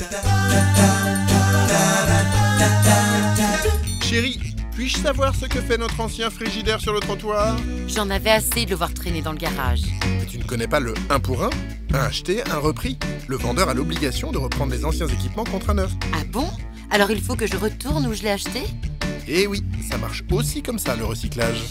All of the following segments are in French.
Chérie, puis-je savoir ce que fait notre ancien frigidaire sur le trottoir? J'en avais assez de le voir traîner dans le garage. Mais tu ne connais pas le 1 pour 1? Un acheté, un repris. Le vendeur a l'obligation de reprendre les anciens équipements contre un neuf. Ah bon? Alors il faut que je retourne où je l'ai acheté? Et oui, ça marche aussi comme ça, le recyclage.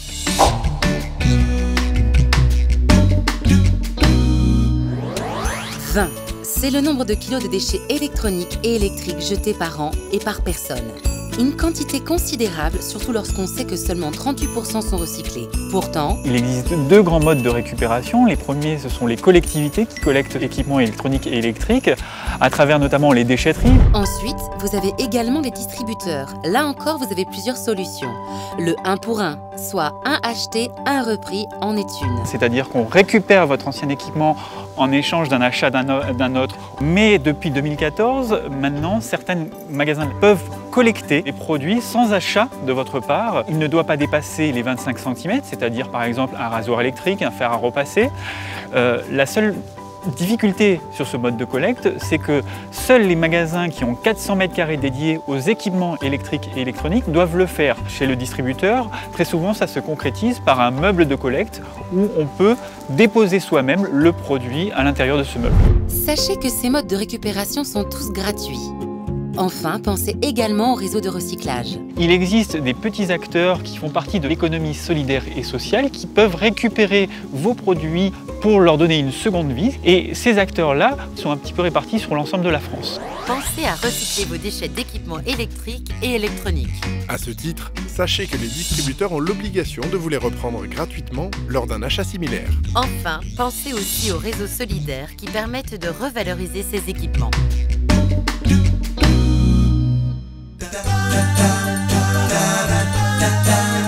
« 20. C'est le nombre de kilos de déchets électroniques et électriques jetés par an et par personne. Une quantité considérable, surtout lorsqu'on sait que seulement 38% sont recyclés. Pourtant, il existe deux grands modes de récupération. Les premiers, ce sont les collectivités qui collectent équipements électroniques et électriques, à travers notamment les déchetteries. Ensuite, vous avez également les distributeurs. Là encore, vous avez plusieurs solutions. Le 1 pour 1, soit un acheté, un repris, en est une. C'est-à-dire qu'on récupère votre ancien équipement en échange d'un achat d'un autre. Mais depuis 2014, maintenant, certains magasins peuvent collecter les produits sans achat de votre part. Il ne doit pas dépasser les 25 cm, c'est-à-dire par exemple un rasoir électrique, un fer à repasser. La seule difficulté sur ce mode de collecte, c'est que seuls les magasins qui ont 400 m² dédiés aux équipements électriques et électroniques doivent le faire. Chez le distributeur, très souvent ça se concrétise par un meuble de collecte où on peut déposer soi-même le produit à l'intérieur de ce meuble. Sachez que ces modes de récupération sont tous gratuits. Enfin, pensez également au réseau de recyclage. Il existe des petits acteurs qui font partie de l'économie solidaire et sociale qui peuvent récupérer vos produits pour leur donner une seconde vie. Et ces acteurs-là sont un petit peu répartis sur l'ensemble de la France. Pensez à recycler vos déchets d'équipements électriques et électroniques. À ce titre, sachez que les distributeurs ont l'obligation de vous les reprendre gratuitement lors d'un achat similaire. Enfin, pensez aussi aux réseaux solidaires qui permettent de revaloriser ces équipements. Ta ta ta ta ta ta ta ta.